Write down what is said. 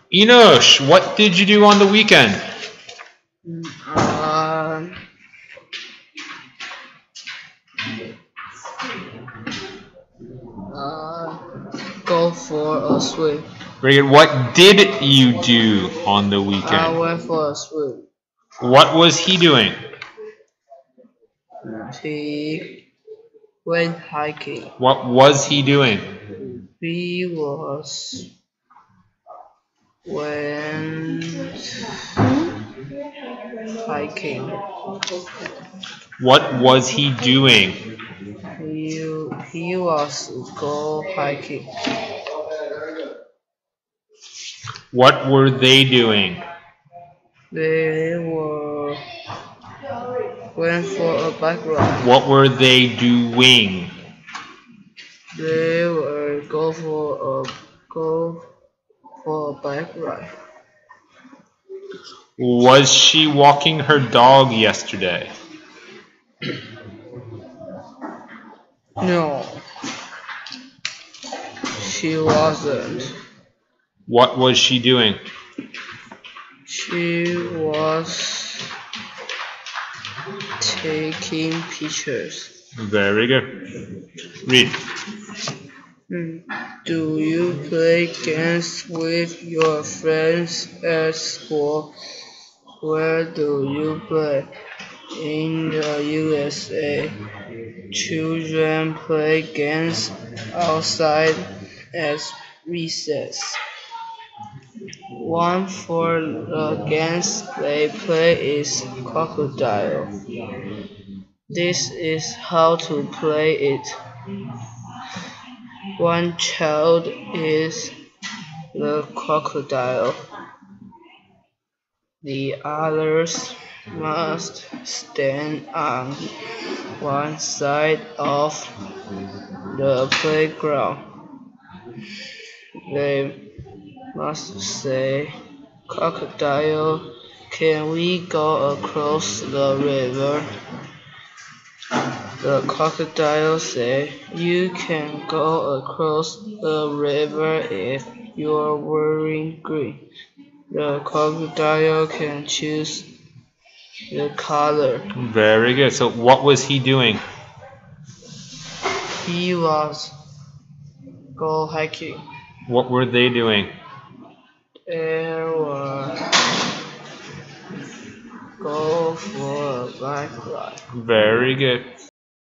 Enosh, what did you do on the weekend? Go for a swim. Very good. What did you do on the weekend? I went for a swim. What was he doing? He went hiking. What was he doing? He went hiking. What was he doing? He was go hiking. What were they doing? They went for a bike ride. What were they doing? They were go for a bike ride. Was she walking her dog yesterday? No, she wasn't. What was she doing? She was taking pictures. Very good. Read. Do you play games with your friends at school? Where do you play? In the USA, children play games outside at recess. One for the games they play is crocodile. This is how to play it. One child is the crocodile. The others must stand on one side of the playground. They must say, "Crocodile, can we go across the river?" The crocodile said, "You can go across the river if you're wearing green." The crocodile can choose the color. Very good. So what was he doing? He was go hiking. What were they doing? They were go for a bike ride. Very good.